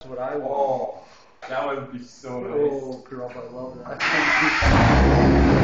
what I want. Oh, that would be so nice. Oh, girl, I love that.